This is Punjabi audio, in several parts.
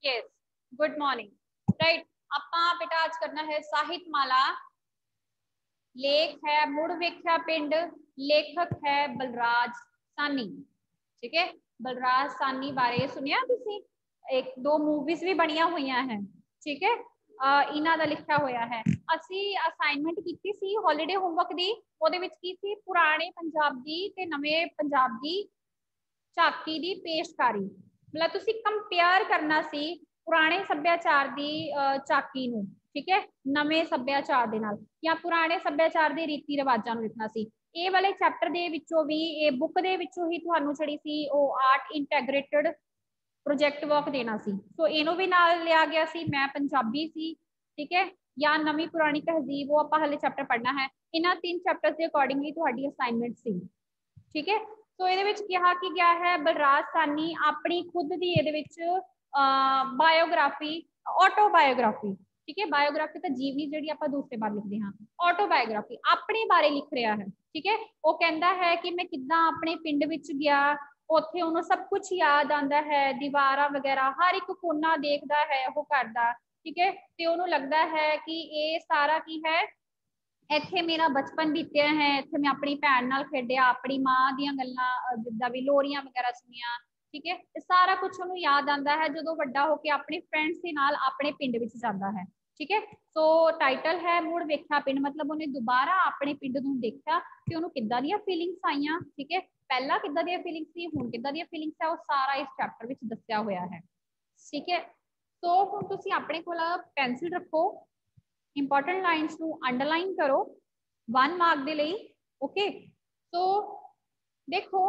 Yes, good morning. राइट, ਆਪਾਂ बेटा आज करना है साहित्य माला। लेख है मुड़ वेख्या पिंड, लेखक है बलराज सानी। ठीक है, बलराज सानी बारे सुनिया तुसी? एक दो मूवीज भी बनिया हुई हैं। ठीक है, इन्हां दा लिखा होया है। असी असाइनमेंट कीती सी हॉलीडे होमवर्क दी, ओदे विच की सी पुराने पंजाब दी ते नवे पंजाब दी झाकी दी पेशकारी। मतलब तुसी कंपेयर करना सी पुराने सभ्याचार दी झाकी नूं, ठीक है, नवे सभ्याचार दे नाल, या पुराने सभ्याचार दे रीति रिवाजां नूं लिखना सी। ਇਹ वाले चैप्टर दे विचों भी, ये बुक दे विचों ही तुहानूं ਜਿਹੜੀ ਸੀ ਉਹ आर्ट इंटैग्रेटेड प्रोजेक्ट वर्क देना सी। सो इनू भी नाल लिया गया सी। मैं पंजाबी सी, ठीक है, या नवी पुरानी तहजीब, वो आपां हले चैप्टर पढ़ना है। इन्हां 3 चैप्टर्स के अकॉर्डिंगली तुहाडी असाइनमेंट सी। ठीक है, सो ये कहा कि गया है बलराज सानी अपनी खुद की ये बायोग्राफी, ऑटोबायोग्राफी, ठीक है, बायोग्राफी तो जीवनी जी आप दूसरे बार लिखते हाँ, ऑटोबायोग्राफी अपने बारे लिख रहा है। ठीक है, वो कहता है कि मैं किदा अपने पिंड विच गया, उत्थे उन्होंने सब कुछ याद आता है, दीवारा वगैरह हर एक कोना देखता है वो करता। ठीक है, तो उन्होंने लगता है कि ये सारा की है, इत्थे मेरा बचपन बीत्या है, इत्थे मैं अपनी भैन नाल खेडिया, अपनी माँ दी गल्लां जिद्दां भी लोरियां वगैरह सुनिया। ठीक है, सारा कुछ उन्होंने याद आता है जो वड्डा होके अपने फ्रेंड्स के नाल अपने पिंड विच जांदा है। ठीक है, सो टाइटल है मुड़ वेख्या पिंड, मतलब उन्हें दोबारा अपने पिंड नूं देखा कि उन्होंने किद्दां दियां फीलिंग्स आईयां। ठीक है, पहला किद्दां दियां फीलिंग्स सी, हुण किद्दां दियां फीलिंग्स है, वो सारा इस चैप्टर विच दस्सिया होया है। ठीक है, सो हुण तुसीं अपने कोल पेंसिल रखो, इंपॉर्टेंट लाइन्स नूं अंडरलाइन करो 1 मार्क दे लई। ओके, तो देखो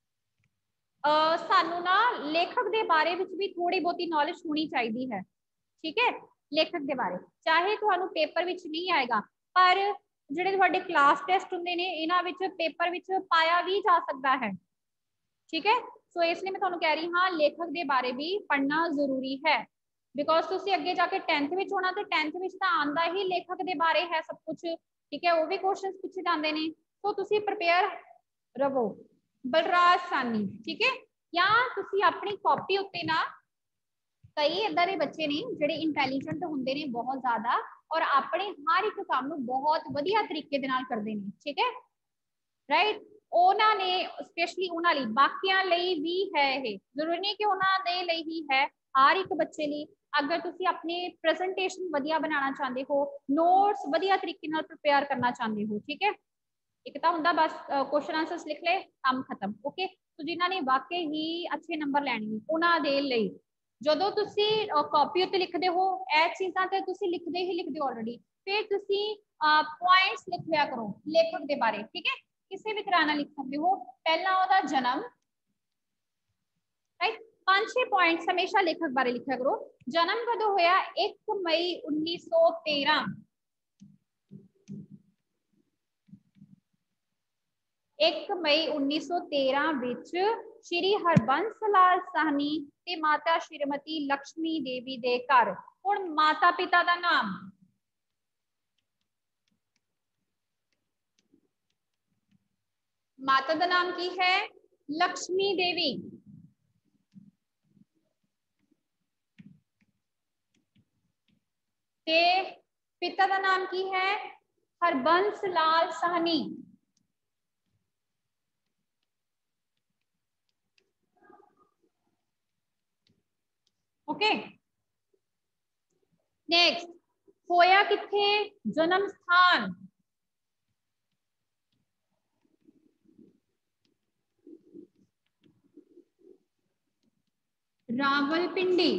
सानू ना लेखक दे बारे विच भी थोड़ी बहुती नॉलेज होनी चाहिए है। ठीक है, लेखक दे बारे चाहे तुहानू पेपर विच नहीं आएगा, पर जिहड़े तुहाडे क्लास टेस्ट हुंदे ने इन्हां विच पेपर विच पाया भी जा सकता है। ठीक है, सो इसलिए मैं तुहानू कह रही हाँ लेखक दे बारे भी पढ़ना जरूरी है, बिकॉज तुसी अगे जाके 10th विच होना, तो 10th विच तां आंदा ही लेखक दे बारे है सब कुछ। ठीक है, वो भी क्वेश्चन पूछे जाते हैं, तो तुसी प्रिपेयर रहो। बलराज सानी, ठीक है, या तुसी अपनी कॉपी उत्ते ना, कई इदां दे बच्चे ने जिहड़े इंटैलीजेंट हुंदे ने बहुत ज्यादा, और अपने हर एक काम नूं बहुत वधिया तरीके दे नाल करदे ने। ठीक है, राइट, उन्होंने स्पेशली उन्होंने बाकियां लई भी है, ये जरूरी नहीं कि उन्होंने लई ही है, हर एक बच्चे लिए। अगर तुसी अपने प्रेजेंटेशन वधिया बनाना चाहते हो, नोट्स वधिया तरीके नाल प्रिपेयर करना चाहते हो, ठीक है, एक तो हुंदा बस क्वेश्चन आंसर्स लिख ले काम खत्म। ओके, तो जिन्होंने वाकई ही अच्छे नंबर लैने उन्होंने लई जदों तुसी कॉपी उत्ते लिखदे हो, यह चीज़ां ते तुसी लिखदे ही लिखदे ऑलरेडी, फिर तुसी पॉइंट्स लिख लिया करो लेखक के बारे। ठीक है, किसी भी तरह लिख सकते हो, पहला ओहदा जन्म, राइट, 5-6 पॉइंट्स हमेशा लेखक बारे लिखा करो। जन्म कदों होया? 1 मई 1913। 1 मई 1913 विच श्री हरबंस लाल साहनी ते माता श्रीमती लक्ष्मी देवी दे घर। हुण माता पिता का नाम, माता का नाम की है? लक्ष्मी देवी। ते पिता का नाम की है? हरबंस लाल साहनी। ओके, नेक्स्ट, होया किथे? जन्म स्थान रावलपिंडी।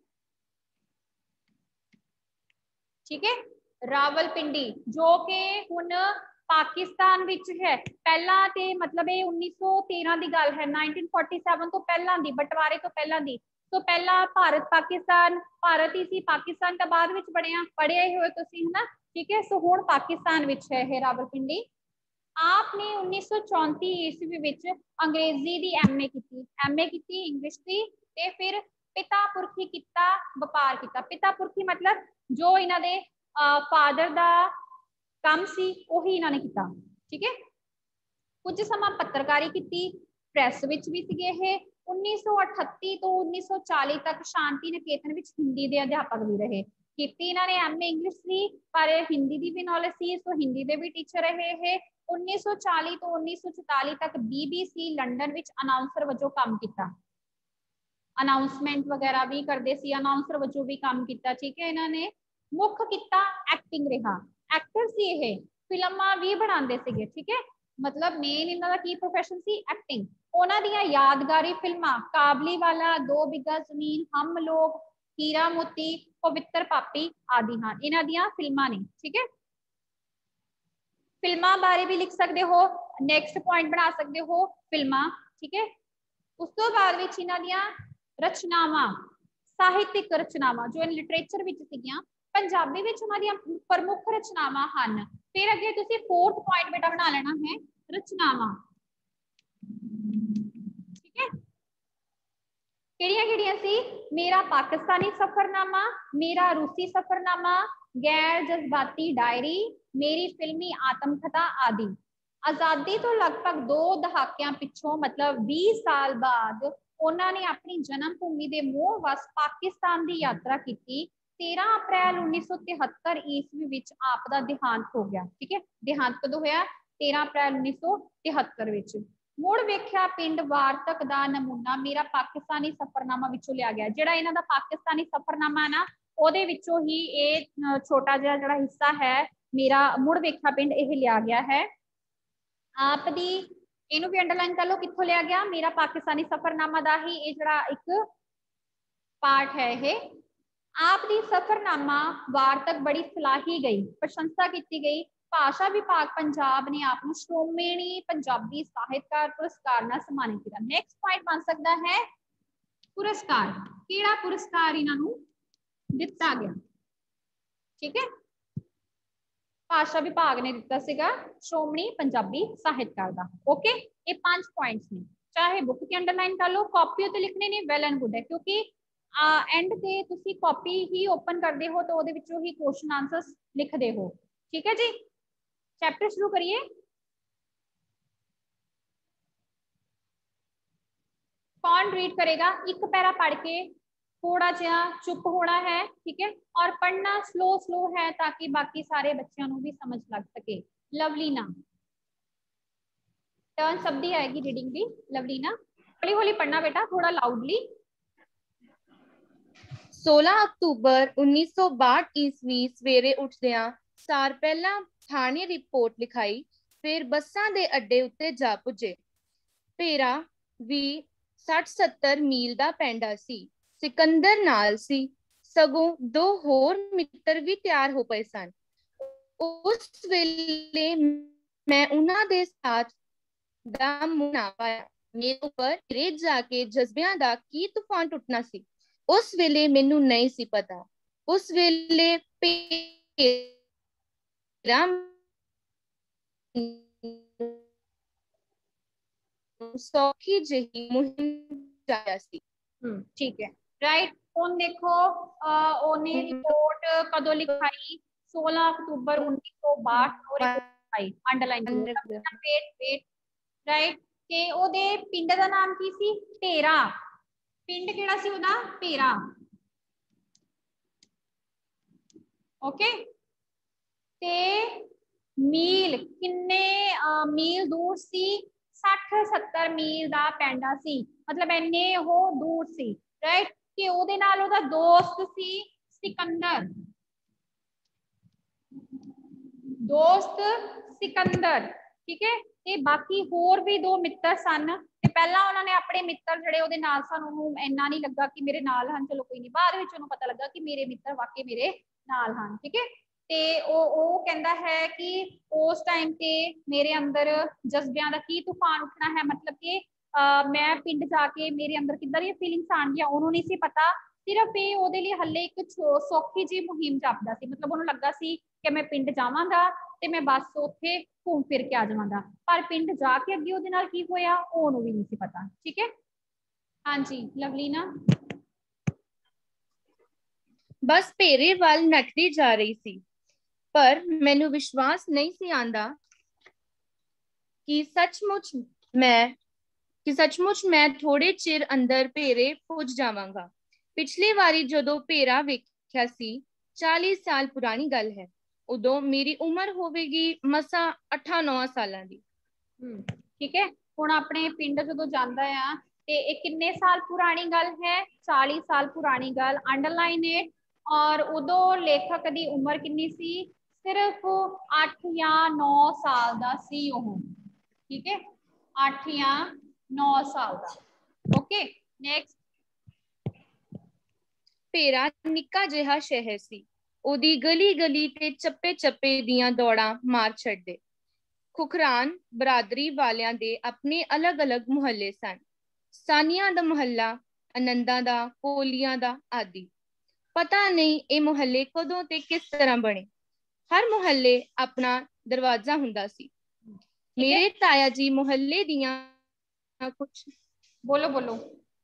ठीक है, रावलपिंडी जो कि हुण पाकिस्तान विच है। पहला ते मतलब ये 1913 की गल है, 1947 तो पहला दी, बंटवारे तो पहला दी। तो पहला भारत पाकिस्तान, भारत ही सी, पाकिस्तान का बाद विच बनिया, पढ़िया ही होए तुसीं है ना। ठीक है, सो हुण पाकिस्तान विच है ये रावलपिंडी। आपने 1934 ईस्वी विच अंग्रेजी दी MA की, इंग्लिश की, ते फिर पिता पुरखी किता, व्यापार किता। पिता पुरखी मतलब जो इन्हां दे फादर दा काम सी उही इन्हां ने किता। ठीक है, कुछ समा पत्रकारी की, प्रैस विच भी सीगे ये, 1938 ਤੋਂ 1940 ਤੱਕ ਸ਼ਾਂਤੀ ਨਿਕੇਤਨ ਵਿੱਚ ਹਿੰਦੀ ਦੇ ਅਧਿਆਪਕ ਵੀ ਰਹੇ। ਕੀਤੀ ਇਹਨਾਂ ਨੇ ਐਮਏ ਇੰਗਲਿਸ਼ ਸੀ, ਪਰ ਹਿੰਦੀ ਦੀ ਵੀ ਨੌਲੇਜ ਸੀ, ਸੋ ਹਿੰਦੀ ਦੇ ਵੀ ਟੀਚਰ ਰਹੇ ਇਹ। 1940 ਤੋਂ 1944 ਤੱਕ BBC ਲੰਡਨ ਵਿੱਚ ਅਨਾਉਂਸਰ ਵਜੋਂ ਕੰਮ ਕੀਤਾ, ਅਨਾਉਂਸਮੈਂਟ ਵਗੈਰਾ ਵੀ ਕਰਦੇ ਸੀ, ਅਨਾਉਂਸਰ ਵਜੋਂ ਵੀ ਕੰਮ ਕੀਤਾ। ਠੀਕ ਹੈ, ਇਹਨਾਂ ਨੇ ਮੁੱਖ ਕਿੱਤਾ ਐਕਟਿੰਗ ਰਿਹਾ, ਐਕਟਰ ਸੀ ਇਹ, ਫਿਲਮਾਂ ਵੀ ਬਣਾਉਂਦੇ ਸੀਗੇ। ਠੀਕ ਹੈ, ਮਤਲਬ ਮੇਨ ਇਹਨਾਂ ਦਾ ਕੀ ਪ੍ਰੋਫੈਸ਼ਨ ਸੀ, ਐਕਟਿੰਗ। ਉਹਨਾਂ ਦੀਆਂ ਯਾਦਗਾਰੀ ਫਿਲਮਾਂ ਕਾਬਲੀ ਵਾਲਾ, 2 ਬਿੱਗਾ ਜ਼ਮੀਨ, ਹਮ ਲੋਗ, ਹੀਰਾ ਮੋਤੀ, ਪਵਿੱਤਰ ਪਾਪੀ ਆਦਿ ਹਨ, ਇਹਨਾਂ ਦੀਆਂ ਫਿਲਮਾਂ ਨੇ। ਠੀਕ ਹੈ, ਫਿਲਮਾਂ ਬਾਰੇ ਵੀ ਲਿਖ ਸਕਦੇ ਹੋ, ਨੈਕਸਟ ਪੁਆਇੰਟ ਬਣਾ ਸਕਦੇ ਹੋ ਫਿਲਮਾਂ। ਠੀਕ ਹੈ, ਉਸ ਤੋਂ ਬਾਅਦ ਵਿੱਚ ਇਹਨਾਂ ਦੀਆਂ ਰਚਨਾਵਾਂ, ਸਾਹਿਤਿਕ ਰਚਨਾਵਾਂ ਜੋ ਲਿਟਰੇਚਰ ਵਿੱਚ ਸੀਗੀਆਂ, ਪੰਜਾਬੀ ਵਿੱਚ ਉਹਨਾਂ ਦੀਆਂ ਪ੍ਰਮੁੱਖ ਰਚਨਾਵਾਂ ਹਨ। ਫਿਰ ਅੱਗੇ ਤੁਸੀਂ 4th ਪੁਆਇੰਟ ਬੇਟਾ ਬਣਾ ਲੈਣਾ ਹੈ, ਰਚਨਾਵਾਂ। ਠੀਕ ਹੈ, ਕਿਹੜੀਆਂ-ਕਿਹੜੀਆਂ ਸੀ, ਮੇਰਾ ਪਾਕਿਸਤਾਨੀ ਸਫਰਨਾਮਾ, ਮੇਰਾ ਰੂਸੀ ਸਫਰਨਾਮਾ, ਗੈਰ ਜਜ਼ਬਾਤੀ डायरी, मेरी फिल्मी आत्मकथा आदि। आजादी तो लगभग 2 दहाकियां पिछों मतलब 20 साल बाद उन्होंने अपनी जन्म भूमि के मोह वस पाकिस्तान की यात्रा की। 13 अप्रैल 1973 ईस्वी विच आप दा देहांत हो गया। ठीक है, देहांत कदों होया, 13 अप्रैल 1973 विच। मुड़ वेख्या पिंड वार्तक दा नमूना मेरा पाकिस्तानी सफरनामा विचों लिया गया। जिहड़ा इन्हां दा पाकिस्तानी सफरनामा ना, ਉਹਦੇ ਵਿੱਚੋਂ ਹੀ ਇਹ ਛੋਟਾ ਜਿਹਾ ਜਿਹੜਾ ਹਿੱਸਾ ਹੈ, ਮੇਰਾ ਮੁੜ ਵੇਖਿਆ ਪਿੰਡ, ਇਹ ਲਿਆ ਗਿਆ ਹੈ। ਆਪ ਦੀ, ਇਹਨੂੰ ਵੀ ਅੰਡਰਲਾਈਨ ਕਰ ਲਓ, ਕਿੱਥੋਂ ਲਿਆ ਗਿਆ, ਮੇਰਾ ਪਾਕਿਸਤਾਨੀ ਸਫਰਨਾਮਾ ਦਾ ਹੀ ਇਹ ਜਿਹੜਾ ਇੱਕ ਪਾਰਟ ਹੈ ਇਹ। ਆਪ ਦੀ ਸਫਰਨਾਮਾ ਵਾਰਤਕ ਬੜੀ ਸਲਾਹੀ ਗਈ, ਪ੍ਰਸ਼ੰਸਾ ਕੀਤੀ ਗਈ। ਭਾਸ਼ਾ ਵਿਭਾਗ ਪੰਜਾਬ ਨੇ ਆਪ ਨੂੰ ਸ਼੍ਰੋਮਣੀ ਪੰਜਾਬੀ ਸਾਹਿਤਕਾਰ ਪੁਰਸਕਾਰ ਨਾਲ ਸਨਮਾਨਿਤ ਕੀਤਾ। ਨੈਕਸਟ ਪੁਆਇੰਟ ਬਣ ਸਕਦਾ ਹੈ ਪੁਰਸਕਾਰ, ਕਿਹੜਾ ਪੁਰਸਕਾਰ ਇਹਨਾਂ ਨੂੰ ਦਿੱਤਾ ਗਿਆ। ਠੀਕ ਹੈ, ਭਾਸ਼ਾ ਵਿਭਾਗ ਨੇ ਦਿੱਤਾ ਸੀਗਾ ਸ਼੍ਰੋਮਣੀ ਪੰਜਾਬੀ ਸਾਹਿਤਕਾਰ ਦਾ। ਓਕੇ, ਇਹ 5 ਪੁਆਇੰਟਸ ਨੇ, ਚਾਹੇ ਬੁੱਕ ਤੇ ਅੰਡਰਲਾਈਨ ਕਰ ਲਓ, ਕਾਪੀ ਉਤੇ ਲਿਖਣੇ ਨੇ, ਵੈਲ ਐਂਡ ਗੁੱਡ ਹੈ, ਕਿਉਂਕਿ ਐਂਡ ਤੇ ਤੁਸੀਂ ਕਾਪੀ ਹੀ ਓਪਨ ਕਰਦੇ ਹੋ ਤਾਂ ਉਹਦੇ ਵਿੱਚੋਂ ਹੀ ਕੁਐਸਚਨ ਆਨਸਰਸ ਲਿਖਦੇ ਹੋ। ਠੀਕ ਹੈ ਜੀ, ਚੈਪਟਰ ਸ਼ੁਰੂ ਕਰੀਏ। कौन रीड करेगा, एक पैरा पढ़ के थोड़ा जिहा चुप होना है। ठीक है, और पढ़ना स्लो स्लो है ताकि बाकी सारे बच्चों को भी समझ लग सके। लवलीना टर्न सब दी आएगी, रीडिंग भी। लवलीना हौली हौली पढ़ना बेटा, थोड़ा लाउडली। 16 अक्तूबर 1962 ईस्वी सवेरे उठदियां सार पहला थाने रिपोर्ट लिखाई, फिर बसां दे अड्डे उत्ते जा पुजे। भेरा भी 60-70 मील दा पैंडा सी। सिकंदर नाल सी, सगों 2 होर मित्र भी तैयार हो पए सन। उस वेले मैं उन्हां दे साथ दा मुंह ना पाया। मेरे उपर रेत जाके जज्बियां दा की तूफान टुटना सी, उस वेले मैनू नहीं सी पता। उस वेले भेरा सौखी जही मुहिम जाया सी। ठीक है, राइट। हुण देखो ओने रिपोर्ट कदों लिखाई, 16 अक्तूबर 1962 लिखाई, अंडरलाइन करो, वेट वेट, राइट। ते ओदे पिंड दा नाम की सी, भेरा। पिंड किहड़ा सी ओदा, भेरा। ओके, ते मील किन्ने मील दूर सी, 60-70 मील दा पैंडा सी, मतलब इन्ने वो दूर सी, राइट। कि ओदे नाल ओदा दोस्त सी सिकंदर, दोस्त सिकंदर। ठीक है, ते बाकी होर भी 2 मित्र सन। ते पहला उन्होंने अपने मित्र जिहड़े ओदे नाल सन, उन्होंने इन्ना नहीं लगा कि मेरे नाल हन, चलो कोई नहीं, बाद विच उन्होंने पता लगा कि मेरे मित्र वाकई मेरे नाल हन। ठीक है, ते ओ कहता है कि उस टाइम ते मेरे अंदर जज्बियां दा की तूफान उठना है, मतलब कि मैं पिंड जाके मेरे अंदर किदां दी फीलिंग्स आउणगियां उन्होंने नहीं सी पता। सिर्फ ये ओदे लिए हल्ले एक सौखी जी मुहिम जापदा सी, मतलब उन्होंने लगा सी कि मैं पिंड जावांगा ते मैं बस उत्थे घूम फिर के आ जावांगा, पर पिंड जाके अगे ओदे नाल की होया ओनू भी नहीं सी पता। ठीक है, हाँ जी लवलीना। बस भेरे वाल नटदी जा रही सी, पर मैनू विश्वास नहीं सी आंदा कि सचमुच मैं कि सचमुच मैं थोड़े चिर अंदर भेरे पुज जावांगा। पिछली वारी जदों भेरा वेख्या सी 40 साल पुरानी गल है, उदों मेरी उम्र होवेगी मसा 8-9 सालां दी। ठीक है, हुण अपने पिंड जदों जांदा आ ते ये किन्ने साल पुरानी गल है? 40 साल पुरानी गल, अंडरलाइन इट। और उदों लेखक दी उम्र किन्नी सी? सिर्फ 8 या 9 साल दा सी ओह। ठीक है, 8 या 9 साल दा। Okay, next. भेरा निक्का जिहा शहर सी, ओदी गली गली ते चप्पे चप्पे दियां दौड़ां मार छड्डे। खुखरान बरादरी वालियां दे अपने अलग अलग मुहल्ले सन, सानिया दा मुहल्ला, आनंदा दा, कोलियां दा आदि। पता नहीं ये मुहल्ले कदों ते किस तरह बने। हर मुहल्ले अपना दरवाजा हुंदा सी। मेरे ताया जी मुहल्ले दियां कुछ बोलो बोलो।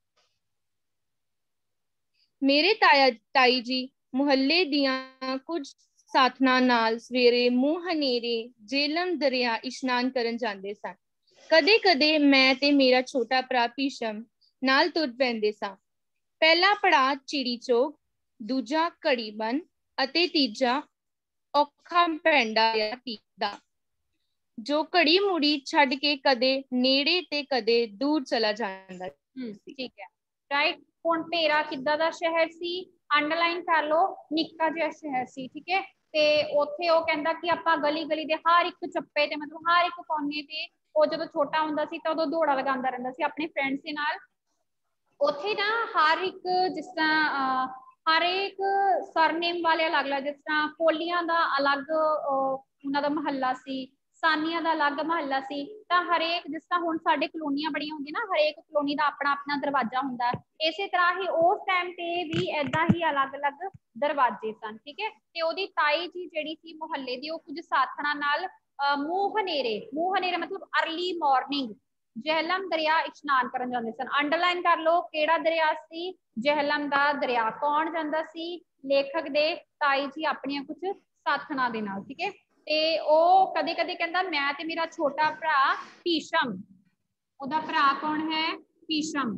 मेरे ताई जी मुहल्ले दियां कुछ साथना नाल सवेरे मुंह हनेरे जेलम दरिया इशनान करन जांदे सन। कदे कदे मैं ते मेरा छोटा भरा भीशम नाल तुर पैंदे सां। पहला पड़ाव चिड़ी चौक, दूजा घड़ी बन अते तीजा औखा पैंडा दा, जो घड़ी मुड़ी छड़ के कदे नेड़े ते कदे दूर चला जांदा। ठीक है, राइट। हुण भेरा किद्दां दा शहर सी? अंडरलाइन कर लो, निक्का जिहा शहर सी। ठीक है, ते उत्थे वो कहंदा कि आपां गली गली दे हर एक चप्पे ते मतलब हर एक कोने ते वो जदों छोटा हुंदा सी तां उदों दौड़ा लगांदा रहिंदा सी अपने फ्रेंड्स दे नाल। उत्थे ना हर एक जिस तरह हर एक सरनेम वाले अलग अलग, जिस तरह कोलियां दा अलग उन्हां दा महल्ला सी, सानिया दा अलग महल्ला सी। तां हरेक जिस तरह हुण साडे कलोनियां बड़ियां होंदियां ना, हरेक कलोनी दा अपना अपना दरवाजा हुंदा है। इसे तरह ही उस टाइम ते भी ऐदां ही अलग अलग दरवाजे सन। ठीक है, ते ओदी ताई जी जेड़ी सी मुहल्ले दी, ओह कुछ साथणा नाल मूंह हनेरे मतलब अर्ली मॉर्निंग जहलम दरिया इशनान करन जांदे सन। अंडरलाइन कर लो, केड़ा दरिया सी? जहलम दा दरिया। कौन जांदा सी? लेखक दे ताई जी अपनियां कुछ साथणा दे नाल। ठीक है, ते ओह कदे कदे कहंदा मैं ते मेरा छोटा भरा भीशम, ओदा भरा कौन है? भीशम,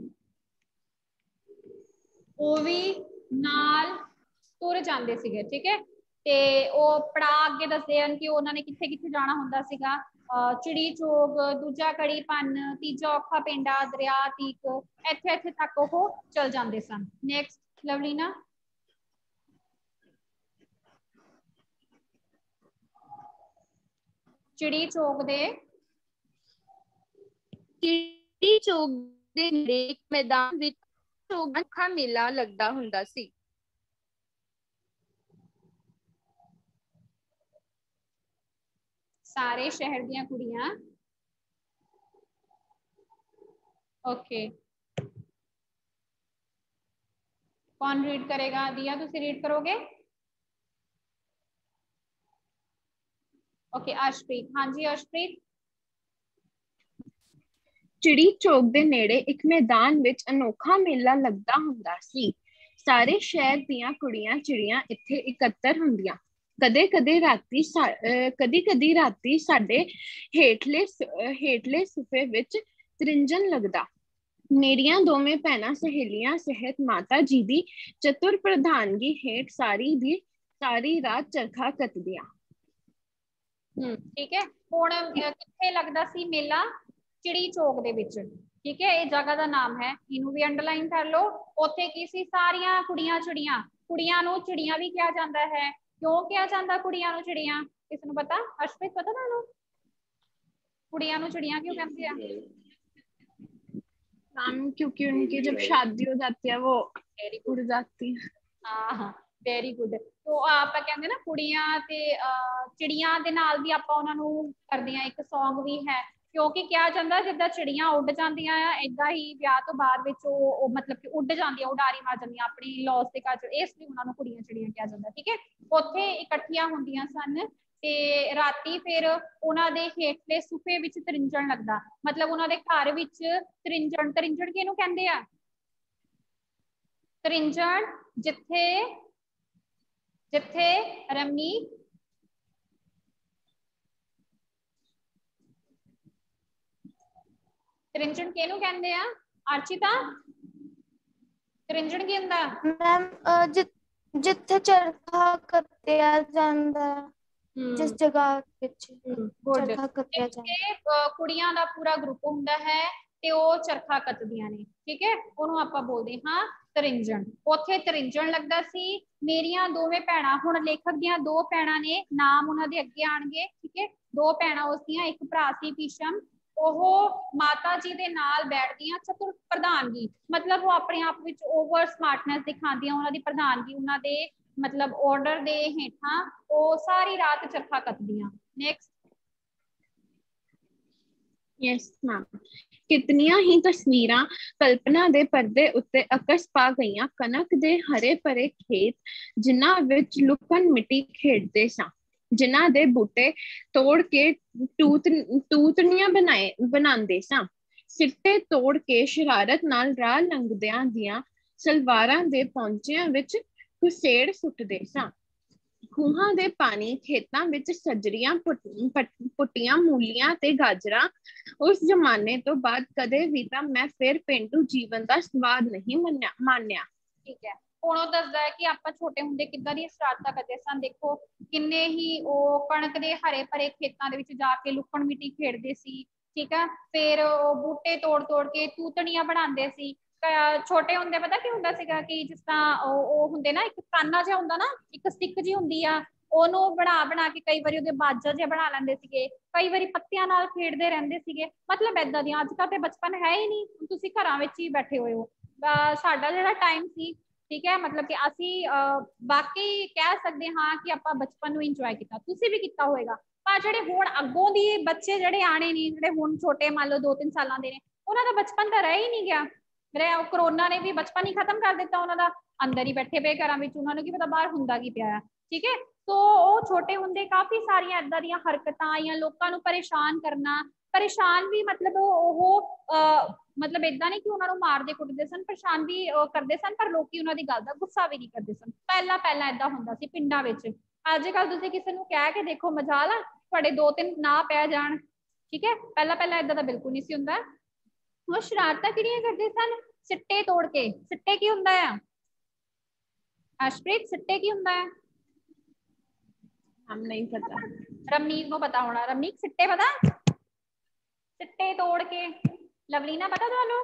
ਉਹ ਵੀ ਨਾਲ ਤੁਰ ਜਾਂਦੇ ਸੀਗੇ। ਠੀਕ ਹੈ, ਤੇ ਉਹ ਪੜਾ ਅੱਗੇ ਦੱਸਦੇ ਹਨ ਕਿ ਉਹਨਾਂ ਨੇ ਕਿੱਥੇ ਕਿੱਥੇ ਜਾਣਾ ਹੁੰਦਾ ਸੀਗਾ। ਚਿੜੀ ਚੋਗ, ਦੂਜਾ ਕੜੀ ਪੰਨ, ਤੀਜਾ ਔਖਾ ਪਿੰਡਾ, ਦਰਿਆ ਤੀਕ, ਇੱਥੇ ਇੱਥੇ ਤੱਕ ਉਹ ਚਲ ਜਾਂਦੇ ਸਨ। ਨੈਕਸਟ ਲਵਲੀਨਾ। ਚਿੜੀ ਚੋਗ ਦੇ ਚਿੜੀ ਚੌਕ ਦੇ ਨੇੜੇ ਇੱਕ ਮੈਦਾਨ ਵਿੱਚ ਔਖਾ ਮੇਲਾ ਲੱਗਦਾ ਹੁੰਦਾ ਸੀ। ਸਾਰੇ ਸ਼ਹਿਰ ਦੀਆਂ ਕੁੜੀਆਂ। ओके, कौन रीड करेगा? दिया तुसी रीड करोगे? ओके, अर्शप्रीत। हाँ जी अर्शप्रीत। ਚਿੜੀ ਚੌਕ ਦੇ ਨੇੜੇ ਇੱਕ ਮੈਦਾਨ ਵਿੱਚ ਅਨੋਖਾ ਮੇਲਾ ਲੱਗਦਾ ਹੁੰਦਾ ਸੀ। ਸਾਰੇ ਸ਼ਹਿਰ ਦੀਆਂ ਕੁੜੀਆਂ ਚਿੜੀਆਂ ਇੱਥੇ ਇਕੱਤਰ ਹੁੰਦੀਆਂ। ਕਦੇ ਕਦੇ ਰਾਤੀ ਸਾਡੇ ਹੇਠਲੇ ਸੁਫੇ ਵਿੱਚ ਤ੍ਰਿੰਜਣ ਲੱਗਦਾ। ਮੇਰੀਆਂ ਦੋਵੇਂ ਭੈਣਾਂ ਸਹੇਲੀਆਂ ਸਹਿਤ ਮਾਤਾ ਜੀ ਦੀ ਚਤੁਰ ਪ੍ਰਧਾਨਗੀ ਹੇਠ ਸਾਰੀ ਰਾਤ ਚਰਖਾ ਕੱਤਦੀਆਂ। ਠੀਕ ਹੈ, ਹੁਣ ਕਿੱਥੇ ਲੱਗਦਾ ਸੀ ਮੇਲਾ? ਚਿੜੀ ਚੌਕ ਦੇ ਵਿੱਚ। ਠੀਕ ਹੈ, ਇਹ ਜਗ੍ਹਾ ਦਾ ਨਾਮ ਹੈ, ਇਹਨੂੰ ਵੀ ਅੰਡਰਲਾਈਨ ਕਰ ਲਓ। ਉੱਥੇ ਕੀ ਸੀ? ਸਾਰੀਆਂ ਕੁੜੀਆਂ ਚਿੜੀਆਂ। ਕੁੜੀਆਂ ਨੂੰ ਚਿੜੀਆਂ ਵੀ ਕਿਹਾ ਜਾਂਦਾ ਹੈ। ਕਿਉਂ ਕਿਹਾ ਜਾਂਦਾ ਕੁੜੀਆਂ ਨੂੰ ਚਿੜੀਆਂ? ਕਿਸ ਨੂੰ ਪਤਾ? ਅਰਸ਼ਪ੍ਰੀਤ ਪਤਾ ਤੁਹਾਨੂੰ ਕੁੜੀਆਂ ਨੂੰ ਚਿੜੀਆਂ क्यों कहते हैं? क्योंकि उनकी जब शादी हो जाती है वो उड़ जाती है। हाँ, वेरी गुड। तो ਆਪਾਂ ਕਹਿੰਦੇ ਨਾ ਕੁੜੀਆਂ ਤੇ ਚਿੜੀਆਂ ਦੇ ਨਾਲ ਵੀ ਆਪਾਂ ਉਹਨਾਂ ਨੂੰ ਕਰਦੇ ਆ। ਇੱਕ Song ਵੀ ਹੈ, ਕਿਉਂਕਿ ਕਿਹਾ ਜਾਂਦਾ ਜਿੱਦਾਂ ਚਿੜੀਆਂ ਉੱਡ ਜਾਂਦੀਆਂ ਆ, ਏਦਾਂ ਹੀ ਵਿਆਹ ਤੋਂ ਬਾਅਦ ਵਿੱਚ ਉਹ ਮਤਲਬ ਕਿ ਉੱਡ ਜਾਂਦੀਆਂ, ਉਡਾਰੀ ਮਾਰ ਜਾਂਦੀਆਂ ਆਪਣੀ ਲੌਸ ਦੇ ਘਰ ਚ, ਇਸ ਲਈ ਉਹਨਾਂ ਨੂੰ ਕੁੜੀਆਂ ਚਿੜੀਆਂ ਕਿਹਾ ਜਾਂਦਾ। ਠੀਕ ਹੈ, ਉੱਥੇ ਇਕੱਠੀਆਂ ਹੁੰਦੀਆਂ ਸਨ ਤੇ ਰਾਤੀ ਫਿਰ ਉਹਨਾਂ ਦੇ ਹੇਠਲੇ ਸੁਫੇ ਵਿੱਚ ਤ੍ਰਿੰਜਣ ਲੱਗਦਾ। ਮਤਲਬ ਉਹਨਾਂ ਦੇ ਘਰ ਵਿੱਚ ਤ੍ਰਿੰਜਣ ਕਿਹਨੂੰ ਕਹਿੰਦੇ ਆ? ਤ੍ਰਿੰਜਣ ਜਿੱਥੇ ਰਮਨੀ ਤ੍ਰਿੰਜਣ ਕਿਹਨੂੰ ਕਹਿੰਦੇ ਆ ਅਰਚਿਤਾ? ਤ੍ਰਿੰਜਣ ਕੀ ਹੁੰਦਾ? ਮੈਮ ਜਿੱਥੇ ਚਰਖਾ ਕੱਤਿਆ ਜਾਂਦਾ, ਜਿਸ ਜਗ੍ਹਾ ਵਿੱਚ ਚਰਖਾ ਕੱਤਿਆ ਜਾਂਦਾ। ਕੁੜੀਆਂ ਦਾ ਪੂਰਾ ਗਰੁੱਪ ਹੁੰਦਾ ਹੈ ਤੇ ਉਹ ਚਰਖਾ ਕੱਤਦੀਆਂ ਨੇ, ਠੀਕ ਹੈ, ਉਹਨੂੰ ਆਪਾਂ ਬੋਲਦੇ ਹਾਂ ਤ੍ਰਿੰਜਣ। ਉੱਥੇ ਤ੍ਰਿੰਜਣ ਲੱਗਦਾ ਸੀ। ਮੇਰੀਆਂ ਦੋਵੇਂ ਭੈਣਾਂ, ਹੁਣ ਲੇਖਕ ਦੀਆਂ ਦੋ ਭੈਣਾਂ ਨੇ, ਨਾਮ ਉਹਨਾਂ ਦੇ ਅੱਗੇ ਆਣਗੇ, ਠੀਕ ਹੈ, ਦੋ ਭੈਣਾਂ ਉਸਦੀਆਂ, ਇੱਕ ਭਰਾ ਸੀ ਭੀਸ਼ਮ, ਉਹ ਮਾਤਾ ਜੀ ਦੇ ਨਾਲ ਬੈਠਦੀਆਂ ਚਤੁਰ ਪ੍ਰਧਾਨਗੀ, ਮਤਲਬ ਉਹ ਆਪਣੇ ਆਪ ਵਿੱਚ ਓਵਰ ਸਮਾਰਟਨੈਸ ਦਿਖਾਉਂਦੀਆਂ, ਉਹਨਾਂ ਦੀ ਪ੍ਰਧਾਨਗੀ, ਉਹਨਾਂ ਦੇ ਮਤਲਬ ਆਰਡਰ ਦੇ ਹੇਠਾਂ ਉਹ ਸਾਰੀ ਰਾਤ ਚਰਖਾ ਕੱਤਦੀਆਂ। ਨੈਕਸਟ। Yes ma'am. ਕਿਤਨੀਆਂ ਹੀ ਤਸਵੀਰਾਂ ਕਲਪਨਾ ਦੇ ਪਰਦੇ ਉੱਤੇ ਅਕਸ ਪਾ ਗਈਆਂ। ਕਣਕ ਦੇ ਹਰੇ ਭਰੇ ਖੇਤ, ਜਿਨ੍ਹਾਂ ਵਿੱਚ ਲੁਕਣ ਮਿੱਟੀ ਖੇਡਦੇ ਸਾਂ, ਜਿਨ੍ਹਾਂ ਦੇ ਬੂਟੇ ਤੋੜ ਕੇ ਟੂਤਣੀਆਂ ਬਣਾਉਂਦੇ ਸਾਂ, ਸਿੱਟੇ ਤੋੜ ਕੇ ਸ਼ਰਾਰਤ ਨਾਲ ਰਾਹ ਲੰਘਦਿਆਂ ਦੀਆਂ ਸਲਵਾਰਾਂ ਦੇ ਪੌਂਚਿਆਂ ਵਿੱਚ ਘੁਸੇੜ ਸੁੱਟਦੇ ਸਾਂ। ਖੂਹਾਂ ਦੇ ਪਾਣੀ ਖੇਤਾਂ ਵਿੱਚ ਸੱਜਰੀਆਂ ਪੁੱਟੀਆਂ ਮੂਲੀਆਂ ਤੇ ਗਾਜਰਾਂ। ਉਸ ਜ਼ਮਾਨੇ ਤੋਂ ਬਾਅਦ ਕਦੇ ਵੀ ਤਾਂ ਮੈਂ ਫਿਰ ਪੇਂਡੂ ਜੀਵਨ ਦਾ ਸਵਾਦ ਨਹੀਂ ਮਾਣਿਆ। ਠੀਕ ਹੈ, ਹੁਣ ਉਹ ਦੱਸਦਾ ਹੈ ਕਿ ਆਪਾਂ ਛੋਟੇ ਹੁੰਦੇ ਕਿੱਦਾਂ ਦੀਆਂ ਸ਼ਰਾਰਤਾਂ ਕਰਦੇ ਸਨ। ਦੇਖੋ ਕਿੰਨੇ ਹੀ ਉਹ ਕਣਕ ਦੇ ਹਰੇ ਭਰੇ ਖੇਤਾਂ ਦੇ ਵਿੱਚ ਜਾ ਕੇ ਲੁਕਣ ਮਿੱਟੀ ਖੇਡਦੇ ਸੀ, ਠੀਕ ਹੈ, ਫਿਰ ਉਹ ਬੂਟੇ ਤੋੜ ਤੋੜ ਕੇ ਤੂਤਣੀਆਂ ਬਣਾਉਂਦੇ ਸੀ। ਛੋਟੇ ਹੁੰਦੇ ਪਤਾ ਕੀ ਹੁੰਦਾ ਸੀਗਾ ਕਿ ਜਿਸ ਤਰ੍ਹਾਂ ਉਹ ਹੁੰਦੇ ਨਾ, ਇੱਕ ਕਾਨਾ ਜਿਹਾ ਹੁੰਦਾ ਨਾ, ਇੱਕ ਸਟਿੱਕ ਜਿਹੀ ਹੁੰਦੀ ਆ, ਉਹਨੂੰ ਬਣਾ ਕੇ ਕਈ ਵਾਰੀ ਉਹਦੇ ਬਾਜਾ ਜਿਹਾ ਬਣਾ ਲੈਂਦੇ ਸੀਗੇ, ਕਈ ਵਾਰੀ ਪੱਤਿਆਂ ਨਾਲ ਖੇਡਦੇ ਰਹਿੰਦੇ ਸੀਗੇ। ਮਤਲਬ ਏਦਾਂ ਦੀਆਂ, ਅੱਜ ਕੱਲ੍ਹ ਤੇ ਬਚਪਨ ਹੈ ਹੀ ਨਹੀਂ, ਤੁਸੀਂ ਘਰਾਂ ਵਿੱਚ ਹੀ ਬੈਠੇ ਹੋਏ ਹੋ। ਸਾਡਾ ਜਿਹੜਾ ਟਾਈਮ ਸੀ, ਠੀਕ ਹੈ, ਮਤਲਬ ਕਿ ਅਸੀਂ ਬਾਕੀ ਕਹਿ ਸਕਦੇ ਹਾਂ ਕਿ ਆਪਾਂ ਬਚਪਨ ਨੂੰ ਇੰਜੋਏ ਕੀਤਾ, ਤੁਸੀਂ ਵੀ ਕੀਤਾ ਹੋਏਗਾ। ਪਰ ਜਿਹੜੇ ਹੁਣ ਅੱਗੋਂ ਦੀ ਬੱਚੇ ਜਿਹੜੇ ਆਣੇ ਨੇ, ਜਿਹੜੇ ਹੁਣ ਛੋਟੇ ਮੰਨ ਲਓ 2-3 ਸਾਲਾਂ ਦੇ ਨੇ, ਉਹਨਾਂ ਦਾ ਬਚਪਨ ਤਾਂ ਰਹਿ ਹੀ ਨਹੀਂ ਗਿਆ। ਕਰੋਨਾ ਨੇ ਵੀ ਬਚਪਨ ਹੀ ਖਤਮ ਕਰ ਦਿੱਤਾ ਉਹਨਾਂ ਦਾ, ਅੰਦਰ ਹੀ ਬੈਠੇ ਪਏ ਘਰਾਂ ਵਿੱਚ, ਉਹਨਾਂ ਨੂੰ ਕੀ ਪਤਾ ਬਾਹਰ ਹੁੰਦਾ ਕੀ ਪਿਆ, ਠੀਕ ਹੈ। ਸੋ ਉਹ ਛੋਟੇ ਹੁੰਦੇ ਕਾਫੀ ਸਾਰੀਆਂ ਏਦਾਂ ਦੀਆਂ ਹਰਕਤਾਂ ਆਈਆਂ, ਲੋਕਾਂ ਨੂੰ ਪਰੇਸ਼ਾਨ ਕਰਨਾ, ਪਰੇਸ਼ਾਨ ਵੀ ਮਤਲਬ ਉਹ ਮਤਲਬ ਏਦਾਂ ਨਹੀਂ ਕਿ ਉਹਨਾਂ ਨੂੰ ਮਾਰਦੇ ਕੁੱਟਦੇ ਸਨ, ਪਰੇਸ਼ਾਨ ਵੀ ਕਰਦੇ ਸਨ, ਪਰ ਲੋਕੀ ਉਹਨਾਂ ਦੀ ਗੱਲ ਦਾ ਗੁੱਸਾ ਵੀ ਨਹੀਂ ਕਰਦੇ ਸਨ। ਪਹਿਲਾਂ ਏਦਾਂ ਹੁੰਦਾ ਸੀ ਪਿੰਡਾਂ ਵਿੱਚ। ਅੱਜ ਕੱਲ ਤੁਸੀਂ ਕਿਸੇ ਨੂੰ ਕਹਿ ਕੇ ਦੇਖੋ, ਮਜਾਲ ਆ, ਤੁਹਾਡੇ 2-3 ਨਾ ਪੈ ਜਾਣ, ਠੀਕ ਹੈ। ਪਹਿਲਾਂ ਏਦਾਂ ਦਾ ਬਿਲਕੁਲ ਨਹੀਂ ਸੀ ਹੁੰਦਾ। ਉਹ ਸ਼ਰਾਰਤਾਂ ਕਿਹੜੀਆਂ ਕਰਦੇ ਸਨ? ਸਿੱਟੇ ਤੋੜ ਕੇ। ਸਿੱਟੇ ਕੀ ਹੁੰਦਾ ਆ ਅਸ਼ਪ੍ਰੀਤ? ਸਿੱਟੇ ਕੀ ਹੁੰਦਾ ਹੈ? ਹਮ ਨਹੀਂ ਪਤਾ। ਰਮਨੀਤ ਨੂੰ ਪਤਾ ਹੋਣਾ। ਰਮਨੀਤ ਸਿੱਟੇ ਪਤਾ? ਸਿੱਟੇ ਤੋੜ ਕੇ। ਲਵਲੀਨਾ ਪਤਾ ਤੁਹਾਨੂੰ?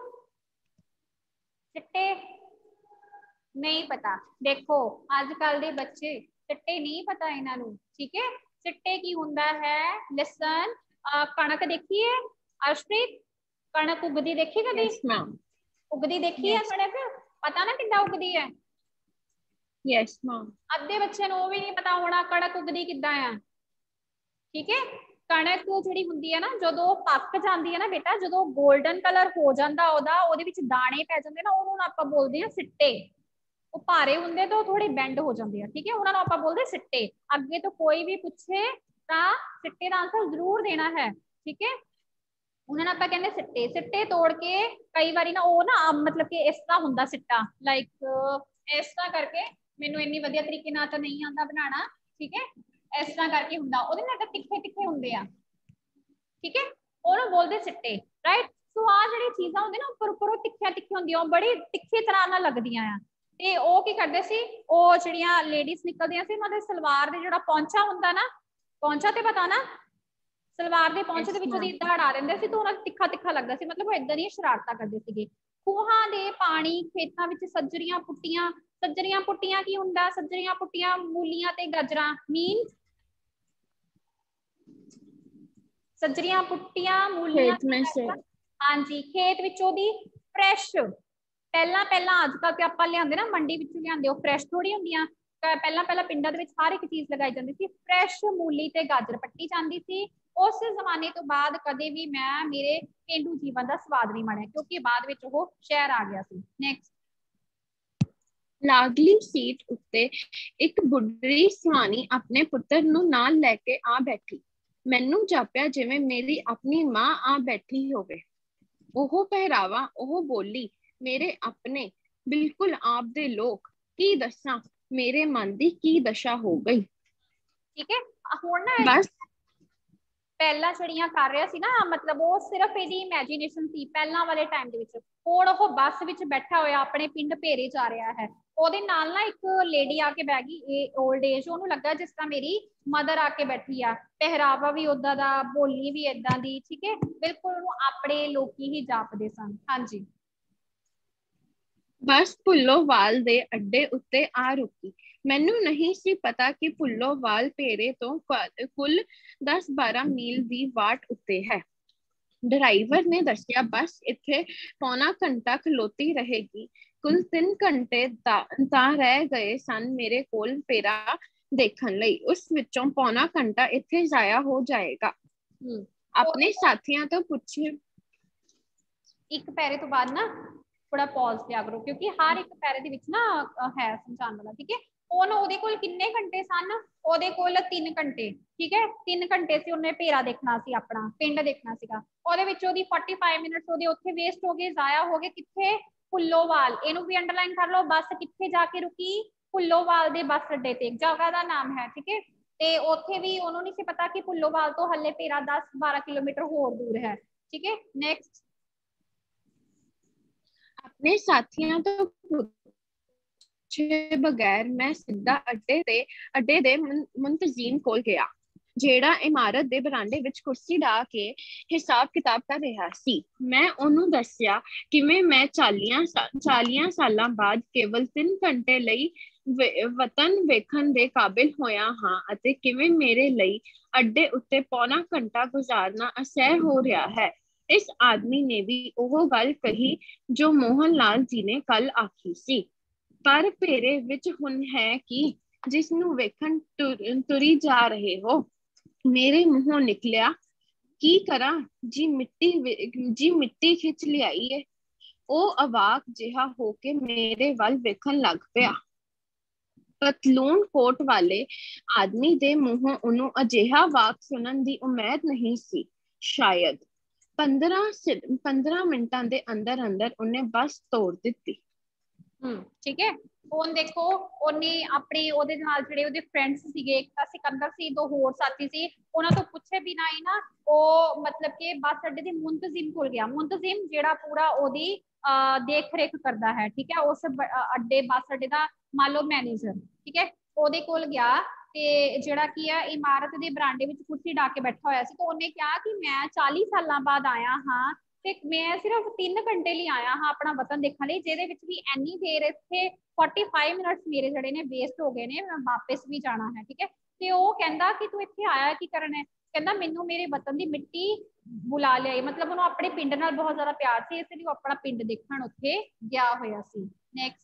ਸਿੱਟੇ ਨਹੀਂ ਪਤਾ। ਦੇਖੋ ਅੱਜ ਕੱਲ ਦੇ ਬੱਚੇ ਸਿੱਟੇ ਨਹੀਂ ਪਤਾ ਇਹਨਾਂ ਨੂੰ, ਠੀਕ ਹੈ। ਸਿੱਟੇ ਕੀ ਹੁੰਦਾ ਹੈ? ਲਿਸਨ, ਕਣਕ ਦੇਖੀ ਹੈ ਅਸ਼ਪ੍ਰੀਤ? ਕਣਕ ਉਗਦੀ ਦੇਖੀ ਕਦੀ? Yes ma'am. ਉਗਦੀ ਦੇਖੀ ਹੈ ਕਣਕ? ਪਤਾ ਨਾ ਕਿੱਦਾਂ ਉਗਦੀ ਹੈ? Yes ma'am. ਅੱਧੇ ਬੱਚਿਆਂ ਨੂੰ ਉਹ ਵੀ ਨਹੀਂ ਪਤਾ ਹੋਣਾ ਕਣਕ ਉਗਦੀ ਕਿੱਦਾਂ ਆ, ਠੀਕ ਹੈ। ਕਣਕ ਜਿਹੜੀ ਹੁੰਦੀ ਹੈ ਨਾ, ਜਦੋਂ ਪੱਕ ਜਾਂਦੀ ਹੈ ਨਾ ਬੇਟਾ, ਜਦੋਂ 골ਡਨ ਕਲਰ ਹੋ ਜਾਂਦਾ ਉਹਦਾ, ਉਹਦੇ ਵਿੱਚ ਦਾਣੇ ਪੈ ਜਾਂਦੇ ਨਾ, ਉਹਨੂੰ ਆਪਾਂ ਬੋਲਦੇ ਆ ਸਿੱਟੇ। ਉਹ ਭਾਰੇ ਹੁੰਦੇ ਤਾਂ ਉਹ ਥੋੜੇ ਬੈਂਡ ਹੋ ਜਾਂਦੇ ਆ, ਠੀਕ ਹੈ, ਉਹਨਾਂ ਨੂੰ ਆਪਾਂ ਬੋਲਦੇ ਸਿੱਟੇ। ਅੱਗੇ ਤੋਂ ਕੋਈ ਵੀ ਪੁੱਛੇ ਤਾਂ ਸਿੱਟੇ ਦਾ ਆਂਸਰ ਜ਼ਰੂਰ ਦੇਣਾ ਹੈ, ਠੀਕ ਹੈ। ਉਹਨਾਂ ਨੂੰ ਆਪਾਂ ਕਹਿੰਦੇ ਸਿੱਟੇ। ਸਿੱਟੇ ਤੋੜ ਕੇ ਕਈ ਵਾਰੀ ਨਾ ਉਹ ਨਾ ਮਤਲਬ ਕਿ ਇਸ ਤਰ੍ਹਾਂ ਹੁੰਦਾ ਸਿੱਟਾ, ਲਾਈਕ ਇਸ ਤਰ੍ਹਾਂ ਕਰਕੇ, ਮੈਨੂੰ ਇੰਨੀ ਵਧੀਆ ਤਰੀਕੇ ਨਾਲ ਤਾਂ ਨਹੀਂ ਆਉਂਦਾ ਬਣਾਉਣਾ, ਠੀਕ ਹੈ, ਇਸ ਤਰ੍ਹਾਂ ਕਰਕੇ ਹੁੰਦਾ, ਉਹਦੇ ਨਾਲ ਤਾਂ ਤਿੱਖੇ ਹੁੰਦੇ ਆ, ਠੀਕ ਹੈ, ਉਹਨੂੰ ਬੋਲਦੇ ਸਿੱਟੇ, ਰਾਈਟ। ਸੋ ਆ ਜਿਹੜੀ ਚੀਜ਼ਾਂ ਹੁੰਦੀਆਂ ਨਾ ਉੱਪਰ ਤਿੱਖੀਆਂ ਹੁੰਦੀਆਂ, ਉਹ ਬੜੀ ਤਿੱਖੀ ਤਰ੍ਹਾਂ ਨਾਲ ਲੱਗਦੀਆਂ ਆ। ਤੇ ਉਹ ਕੀ ਕਰਦੇ ਸੀ, ਉਹ ਜਿਹੜੀਆਂ ਲੇਡੀਜ਼ ਨਿਕਲਦੀਆਂ ਸੀ, ਉਹਨਾਂ ਦੇ ਸਲਵਾਰ ਦੇ ਜਿਹੜਾ ਪੌਂਚਾ ਹੁੰਦਾ ਨਾ, ਪੌਂਚਾ ਤੇ ਪਤਾ ਨਾ, ਸਲਵਾਰ ਦੇ ਪੌਂਚੇ ਦੇ ਵਿੱਚ ਉਹਦੀ ਏਦਾਂ ਹਟਾ ਦਿੰਦੇ ਸੀ, ਤਾਂ ਉਹਨਾਂ ਨੂੰ ਤਿੱਖਾ ਲੱਗਦਾ ਸੀ, ਮਤਲਬ ਉਹ ਏਦਾਂ ਦੀਆਂ ਸ਼ਰਾਰਤਾਂ ਕਰਦੇ ਸੀਗੇ। ਖੂਹਾਂ ਦੇ ਪਾਣੀ ਖੇਤਾਂ ਵਿੱਚ ਸੱਜਰੀਆਂ ਪੁੱਟੀਆਂ। ਸੱਜਰੀਆਂ ਪੁੱਟੀਆਂ ਕੀ ਹੁੰਦਾ? ਸੱਜਰੀਆਂ ਪੁੱਟੀਆਂ ਮੂਲੀਆਂ ਤੇ ਗਾਜਰਾਂ, ਮੀਨ ਸੱਜਰੀਆਂ ਪੁੱਟੀਆਂ ਮੂਲੀਆਂ ਤੇ ਗਾਜਰਾਂ। ਹਾਂਜੀ, ਖੇਤ ਵਿੱਚੋਂ ਦੀ ਫਰੈਸ਼। ਪਹਿਲਾਂ ਅੱਜ ਕੱਲ ਤੇ ਆਪਾਂ ਲਿਆਂਦੇ ਨਾ ਮੰਡੀ ਵਿੱਚੋਂ ਲਿਆਂਦੇ, ਉਹ ਫਰੈਸ਼ ਥੋੜੀ ਹੁੰਦੀਆਂ। ਪਹਿਲਾਂ ਪਿੰਡਾਂ ਦੇ ਵਿੱਚ ਹਰ ਇੱਕ ਚੀਜ਼ ਲਗਾਈ ਜਾਂਦੀ ਸੀ, ਫਰੈਸ਼ ਮੂਲੀ ਤੇ ਗਾਜਰ ਪੱਟੀ ਜਾਂਦੀ ਸੀ। ਉਸ ਜ਼ਮਾਨੇ ਤੋਂ ਬਾਅਦ ਕਦੇ ਵੀ ਮੈਂ ਮੇਰੇ ਪੇਂਡੂ ਜੀਵਨ ਦਾ ਸਵਾਦ ਨਹੀਂ ਮਾਣਿਆ, ਕਿਉਂਕਿ ਬਾਅਦ ਵਿੱਚ ਉਹ ਸ਼ਹਿਰ ਆ ਗਿਆ ਸੀ। ਨੈਕਸਟ। ਲਾਗਲੀ ਸੀਟ ਉੱਤੇ ਇੱਕ ਬੁੱਢੀ ਸੁਹਾਣੀ ਆਪਣੇ ਪੁੱਤਰ ਨੂੰ ਨਾਲ ਲੈ ਕੇ ਆ ਬੈਠੀ। ਮੈਨੂੰ ਜਾਪਿਆ ਜਿਵੇਂ ਮੇਰੀ ਆਪਣੀ ਮਾਂ ਆ ਬੈਠੀ ਹੋਵੇ। ਉਹ ਪਹਿਰਾਵਾ, ਉਹ ਬੋਲੀ, ਮੇਰੇ ਆਪਣੇ ਬਿਲਕੁਲ ਆਪ ਦੇ ਲੋਕ। ਕੀ ਦੱਸਾਂ ਮੇਰੇ ਮਨ ਦੀ ਕੀ ਦਸ਼ਾ ਹੋ ਗਈ। ਠੀਕ ਹੈ, ਹੁਣ ਨਾ ਬਸ ਪਹਿਲਾਂ ਜਿਹੜੀਆਂ ਕਰ ਰਿਹਾ ਸੀ ਨਾ, ਮਤਲਬ ਉਹ ਸਿਰਫ ਇਹਦੀ ਇਮੇਜਿਨੇਸ਼ਨ ਸੀ ਪਹਿਲਾਂ ਵਾਲੇ ਟਾਈਮ ਦੇ ਵਿੱਚ। ਹੁਣ ਉਹ ਬੱਸ ਵਿੱਚ ਬੈਠਾ ਹੋਇਆ ਆਪਣੇ ਪਿੰਡ ਭੇਰੇ ਜਾ ਰਿਹਾ ਹੈ। ਉਹਦੇ ਨਾਲ ਨਾ ਇੱਕ ਲੇਡੀ ਆ ਕੇ ਬਹਿ ਗਈ, ਇਹ 올ਡ ਏਜ, ਉਹਨੂੰ ਲੱਗਾ ਜਿਸ ਤਰ੍ਹਾਂ ਮੇਰੀ ਮਦਰ ਆ ਕੇ ਬੈਠੀ ਆ, ਪਹਿਰਾਵਾ ਵੀ ਉਦਾਂ ਦਾ, ਬੋਲੀ ਵੀ ਏਦਾਂ ਦੀ, ਠੀਕ ਹੈ, ਬਿਲਕੁਲ ਉਹਨੂੰ ਆਪਣੇ ਲੋਕੀ ਹੀ ਜਾਪਦੇ ਸਨ। ਹਾਂਜੀ। ਬੱਸ ਭੁੱਲੋਵਾਲ ਦੇ ਅੱਡੇ ਉੱਤੇ ਆ ਰੁਕੀ। ਮੈਨੂੰ ਨਹੀਂ ਸੀ ਪਤਾ ਕਿ ਭੁੱਲੋਵਾਲ ਭੇਰੇ ਤੋਂ ਕੁੱਲ 10-12 ਮੀਲ ਦੀ ਵਾਟ ਉੱਤੇ ਹੈ। ਡਰਾਈਵਰ ਨੇ ਦੱਸਿਆ ਬੱਸ ਇੱਥੇ ਪੌਣਾ ਘੰਟਾ ਖਲੋਤੀ ਰਹੇਗੀ। ਕੁੱਲ 3 ਘੰਟੇ ਤਾਂ ਰਹਿ ਗਏ ਸਨ ਮੇਰੇ ਕੋਲ ਭੇਰਾ ਦੇਖਣ ਲਈ। ਉਸ ਵਿੱਚੋਂ ਪੌਣਾ ਘੰਟਾ ਇੱਥੇ ਜ਼ਾਇਆ ਹੋ ਜਾਏਗਾ। ਆਪਣੇ ਸਾਥੀਆਂ ਤੋਂ ਪੁੱਛੇ। ਇੱਕ ਪੈਰੇ ਤੋਂ ਬਾਅਦ ਨਾ ਥੋੜਾ ਪੌਜ਼ ਲਿਆ ਕਰੋ, ਕਿਉਂਕਿ ਹਰ ਇੱਕ ਪੈਰੇ ਦੇ ਵਿੱਚ ਨਾ ਹੈ ਸਮਝਾਉਣ ਵਾਲਾ, ਠੀਕ ਹੈ। ਹੁਣ ਉਹਦੇ ਕੋਲ ਕਿੰਨੇ ਘੰਟੇ ਸਨ? ਉਹਦੇ ਕੋਲ 3 ਘੰਟੇ, ਠੀਕ ਹੈ। 3 ਘੰਟੇ ਸੀ ਉਹਨੇ ਭੇਰਾ ਦੇਖਣਾ ਸੀ, ਆਪਣਾ ਪਿੰਡ ਦੇਖਣਾ ਸੀਗਾ। ਉਹਦੇ ਵਿੱਚ ਉਹਦੀ 45 ਮਿੰਟਸ ਉਹਦੇ ਉੱਥੇ ਵੇਸਟ ਹੋ ਗਏ, ਜ਼ਾਇਆ ਹੋ ਗਏ। ਕਿੱਥੇ? ਭੁੱਲੋਵਾਲ। ਇਹਨੂੰ ਵੀ ਅੰਡਰਲਾਈਨ ਕਰ ਲਓ। ਬੱਸ ਕਿੱਥੇ ਜਾ ਕੇ ਰੁਕੀ? ਭੁੱਲੋਵਾਲ ਦੇ ਬੱਸ ਅੱਡੇ ਤੇ, ਜਗ੍ਹਾ ਦਾ ਨਾਮ ਹੈ, ਠੀਕ ਹੈ। ਤੇ ਉੱਥੇ ਵੀ ਉਹਨੂੰ ਨਹੀਂ ਸੀ ਪਤਾ ਕਿ ਭੁੱਲੋਵਾਲ ਤੋਂ ਹੱਲੇ ਭੇਰਾ 10-12 ਕਿਲੋਮੀਟਰ ਹੋਰ ਦੂਰ ਹੈ, ਠੀਕ ਹੈ। ਨੈਕਸਟ। ਆਪਣੇ ਸਾਥੀਆਂ ਤੋਂ ਪੁੱਛੇ ਬਗੈਰ ਮੈਂ ਸਿੱਧਾ ਅੱਡੇ ਦੇ ਮੁੰਤਜ਼ਿਮ ਕੋਲ ਗਿਆ, ਜਿਹੜਾ ਇਮਾਰਤ ਦੇ ਬਰਾਂਡੇ ਵਿੱਚ ਕੁਰਸੀ ਢਾ ਕੇ ਹਿਸਾਬ ਕਿਤਾਬ ਕਰ ਰਿਹਾ ਸੀ। ਮੈਂ ਉਹਨੂੰ ਦੱਸਿਆ ਕਿਵੇਂ ਮੈਂ 40 ਸਾਲਾਂ ਬਾਅਦ ਕੇਵਲ 3 ਘੰਟੇ ਲਈ ਵਤਨ ਵੇਖਣ ਦੇ ਕਾਬਿਲ ਹੋਇਆ ਹਾਂ, ਅਤੇ ਕਿਵੇਂ ਮੇਰੇ ਲਈ ਅੱਡੇ ਉੱਤੇ ਪੌਣਾ ਘੰਟਾ ਗੁਜ਼ਾਰਨਾ ਅਸਹਿ ਹੋ ਰਿਹਾ ਹੈ। ਇਸ ਆਦਮੀ ਨੇ ਵੀ ਉਹ ਗੱਲ ਕਹੀ ਜੋ ਮੋਹਨ ਲਾਲ ਜੀ ਨੇ ਕੱਲ ਆਖੀ ਸੀ, ਪਰ ਭੇਰੇ ਵਿੱਚ ਹੁਣ ਹੈ ਕਿ ਜਿਸ ਨੂੰ ਵੇਖਣ ਤੁਰੀ ਜਾ ਰਹੇ ਹੋ। ਮੇਰੇ ਮੂੰਹੋਂ ਨਿਕਲਿਆ, ਕੀ ਕਰਾਂ ਜੀ, ਮਿੱਟੀ ਖਿੱਚ ਲਿਆਈ ਏ। ਉਹ ਅਵਾਕ ਜਿਹਾ ਹੋ ਕੇ ਮੇਰੇ ਵੱਲ ਵੇਖਣ ਲੱਗ ਪਿਆ। ਪਤਲੂਨ ਕੋਟ ਵਾਲੇ ਆਦਮੀ ਦੇ ਮੂੰਹੋਂ ਉਹਨੂੰ ਅਜਿਹਾ ਵਾਕ ਸੁਣਨ ਦੀ ਉਮੀਦ ਨਹੀਂ ਸੀ। ਸ਼ਾਇਦ 15 ਮਿੰਟਾਂ ਦੇ ਅੰਦਰ ਉਹਨੇ ਬੱਸ ਤੋੜ ਦਿੱਤੀ। ਠੀਕ ਹੈ। ਹੁਣ ਦੇਖੋ, ਉਹਨੇ ਆਪਣੇ ਉਹਦੇ ਨਾਲ ਜਿਹੜੇ ਉਹਦੇ ਫਰੈਂਡਸ ਸੀਗੇ, ਇੱਕ ਤਾਂ ਸਿਕੰਦਰ ਸੀ, 2 ਹੋਰ ਸਾਥੀ ਸੀ, ਉਹਨਾਂ ਤੋਂ ਪੁੱਛੇ ਬਿਨਾਂ ਹੀ ਨਾ ਉਹ ਮਤਲਬ ਕਿ ਬੱਸ ਅੱਡੇ ਦੇ ਮੁੰਤਜ਼ਿਮ ਕੋਲ ਗਿਆ। ਮੁੰਤਜ਼ਿਮ ਜਿਹੜਾ ਪੂਰਾ ਉਹਦੀ ਦੇਖ ਰੇਖ ਕਰਦਾ ਹੈ, ਠੀਕ ਹੈ, ਉਸ ਅੱਡੇ ਬੱਸ ਅੱਡੇ ਦਾ ਮੰਨ ਲਓ ਮੈਨੇਜਰ, ਠੀਕ ਹੈ। ਉਹਦੇ ਕੋਲ ਗਿਆ ਤੇ ਜਿਹੜਾ ਕੀ ਹੈ ਇਮਾਰਤ ਦੇ ਬਰਾਂਡੇ ਵਿੱਚ ਕੁਰਸੀ ਢਾ ਕੇ ਬੈਠਾ ਹੋਇਆ ਸੀ। ਤੇ ਉਹਨੇ ਕਿਹਾ ਕਿ ਮੈਂ 40 ਸਾਲਾਂ ਬਾਅਦ ਆਇਆ ਹਾਂ ਤੇ ਮੈਂ ਸਿਰਫ 3 ਘੰਟੇ ਲਈ ਆਇਆ ਹਾਂ ਆਪਣਾ ਵਤਨ ਦੇਖਣ ਲਈ, ਜਿਹਦੇ ਵਿੱਚ ਵੀ ਇੰਨੀ ਦੇਰ ਇੱਥੇ 45 ਮਿੰਟਸ ਮੇਰੇ ਜਿਹੜੇ ਨੇ ਵੇਸਟ ਹੋ ਗਏ ਨੇ, ਮੈਂ ਵਾਪਸ ਵੀ ਜਾਣਾ ਹੈ, ਠੀਕ ਹੈ। ਤੇ ਉਹ ਕਹਿੰਦਾ ਕਿ ਤੂੰ ਇੱਥੇ ਆਇਆ ਕੀ ਕਰਨ ਹੈ? ਕਹਿੰਦਾ ਮੈਨੂੰ ਮੇਰੇ ਵਤਨ ਦੀ ਮਿੱਟੀ ਬੁਲਾ ਲਿਆਈ। ਮਤਲਬ ਉਹਨੂੰ ਆਪਣੇ ਪਿੰਡ ਨਾਲ ਬਹੁਤ ਜ਼ਿਆਦਾ ਪਿਆਰ ਸੀ, ਇਸ ਲਈ ਉਹ ਆਪਣਾ ਪਿੰਡ ਦੇਖਣ ਉੱਥੇ ਗਿਆ ਹੋਇਆ ਸੀ। ਨੈਕਸਟ।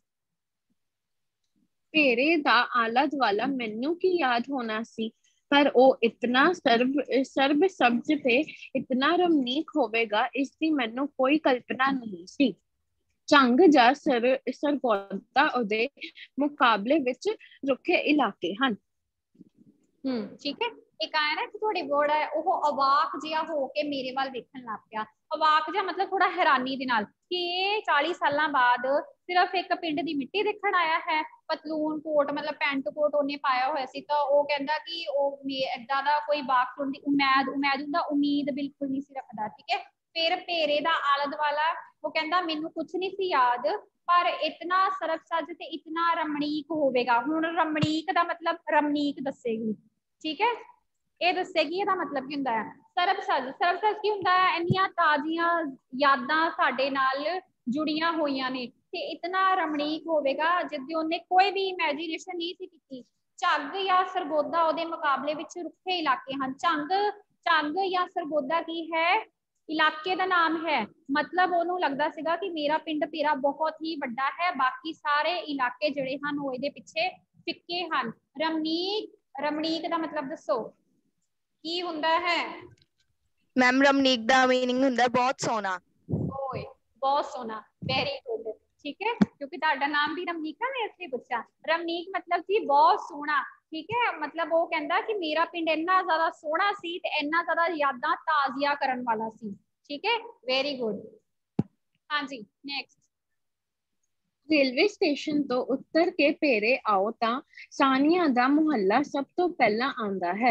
ਭੇਰੇ ਦਾ ਆਲਾ ਦੁਆਲਾ ਮੈਨੂੰ ਕੀ ਯਾਦ ਹੋਣਾ ਸੀ, ਪਰ ਉਹ ਇਤਨਾ ਸਰਬ ਸਬਜ਼ ਤੇ ਇਤਨਾ ਰਮਣੀਕ ਹੋਵੇਗਾ, ਇਸ ਦੀ ਮੈਨੂੰ ਕੋਈ ਕਲਪਨਾ ਨਹੀਂ ਸੀ। ਝੰਗ ਜਾਂ ਸਰਗੋਦਾ ਉਹਦੇ ਮੁਕਾਬਲੇ ਵਿੱਚ ਰੁੱਖੇ ਇਲਾਕੇ ਹਨ। ਠੀਕ ਹੈ। ਇੱਕ ਆਇਆ ਨਾ ਕਿ ਤੁਹਾਡੀ ਵਰਡ ਹੈ, ਉਹ ਅਵਾਕ ਜਿਹਾ ਹੋ ਕੇ ਮੇਰੇ ਵੱਲ ਵੇਖਣ ਲੱਗ ਪਿਆ। ਅਵਾਕ ਜਿਹਾ ਮਤਲਬ ਥੋੜਾ ਹੈਰਾਨੀ ਦੇ ਨਾਲ ਕਿ ਇਹ 40 ਸਾਲਾਂ ਬਾਅਦ ਸਿਰਫ ਇੱਕ ਪਿੰਡ ਦੀ ਮਿੱਟੀ ਦੇਖਣ ਆਇਆ ਹੈ। ਪਤਲੂਨ ਕੋਟ ਮਤਲਬ ਪੈਂਟ ਕੋਟ ਉਹਨੇ ਪਾਇਆ ਹੋਇਆ ਸੀ, ਤਾਂ ਉਹ ਕਹਿੰਦਾ ਕਿ ਉਹ ਏਦਾਂ ਦਾ ਕੋਈ ਵਾਕ ਸੁਣਨ ਦੀ ਉਮੀਦ ਬਿਲਕੁਲ ਨਹੀਂ ਸੀ ਰੱਖਦਾ, ਠੀਕ ਹੈ। ਫਿਰ ਭੇਰੇ ਦਾ ਆਲਾ ਦੁਆਲਾ, ਉਹ ਕਹਿੰਦਾ ਮੈਨੂੰ ਕੁਛ ਨਹੀਂ ਸੀ ਯਾਦ, ਪਰ ਇਤਨਾ ਸਰਬ-ਸੱਜ ਤੇ ਇਤਨਾ ਰਮਣੀਕ ਹੋਵੇਗਾ। ਹੁਣ ਰਮਣੀਕ ਦਾ ਮਤਲਬ ਰਮਣੀਕ ਦੱਸੇਗੀ, ਠੀਕ ਹੈ। ਇਹ ਦੱਸੇਗੀ ਇਹਦਾ ਮਤਲਬ ਕੀ ਹੁੰਦਾ ਹੈ। ਸਰਬ-ਸੱਜ ਕੀ ਹੁੰਦਾ ਹੈ? ਇੰਨੀਆਂ ਤਾਜ਼ੀਆਂ ਯਾਦਾਂ ਸਾਡੇ ਨਾਲ ਜੁੜੀਆਂ ਹੋਈਆਂ ਨੇ, ਤੇ ਇਤਨਾ ਰਮਣੀਕ ਹੋਵੇਗਾ ਜਿੱਦੀ ਉਹਨੇ ਕੋਈ ਵੀ ਇਮੇਜਿਨੇਸ਼ਨ ਨਹੀਂ ਸੀ ਕੀਤੀ। ਝੰਗ ਜਾਂ ਸਰਗੋਦਾ ਉਹਦੇ ਮੁਕਾਬਲੇ ਵਿੱਚ ਰੁੱਖੇ ਇਲਾਕੇ ਹਨ। ਝੰਗ ਜਾਂ ਸਰਗੋਦਾ ਕੀ ਹੈ? ਇਲਾਕੇ ਦਾ ਨਾਮ ਹੈ। ਮਤਲਬ ਉਹਨੂੰ ਲੱਗਦਾ ਸੀਗਾ ਕਿ ਮੇਰਾ ਪਿੰਡ ਭੇਰਾ ਬਹੁਤ ਹੀ ਵੱਡਾ ਹੈ, ਬਾਕੀ ਸਾਰੇ ਇਲਾਕੇ ਜਿਹੜੇ ਹਨ ਉਹ ਇਹਦੇ ਪਿੱਛੇ ਫਿੱਕੇ ਹਨ। ਰਮਣੀਕ ਦਾ ਮਤਲਬ ਦੱਸੋ ਕੀ ਹੁੰਦਾ ਹੈ? ਮੈਮ ਰਮਣੀਕ ਦਾ ਮੀਨਿੰਗ ਹੁੰਦਾ ਬਹੁਤ ਸੋਹਣਾ। ਓਏ ਬਹੁਤ ਸੋਹਣਾ, ਵੈਰੀ ਗੁੱਡ, ਠੀਕ ਹੈ। ਕਿਉਂਕਿ ਤੁਹਾਡਾ ਨਾਮ ਵੀ ਰਮਨੀਕ ਹੈ, ਮੈਂ ਇਸ ਲਈ ਪੁੱਛਿਆ। ਰਮਨੀਕ ਮਤਲਬ ਕਿ ਬਹੁਤ ਸੋਹਣਾ, ਠੀਕ ਹੈ। ਮਤਲਬ ਉਹ ਕਹਿੰਦਾ ਕਿ ਮੇਰਾ ਪਿੰਡ ਇੰਨਾ ਜ਼ਿਆਦਾ ਸੋਹਣਾ ਸੀ ਤੇ ਇੰਨਾ ਜ਼ਿਆਦਾ ਯਾਦਾਂ ਤਾਜ਼ੀਆਂ ਕਰਨ ਵਾਲਾ ਸੀ, ਠੀਕ ਹੈ। Very good. ਹਾਂਜੀ, ਨੈਕਸਟ। ਰੇਲਵੇ ਸਟੇਸ਼ਨ ਤੋਂ ਉੱਤਰ ਕੇ ਭੇਰੇ ਆਓ ਤਾਂ ਸਾਨੀਆਂ ਦਾ ਮੁਹੱਲਾ ਸਭ ਤੋਂ ਪਹਿਲਾਂ ਆਉਂਦਾ ਹੈ।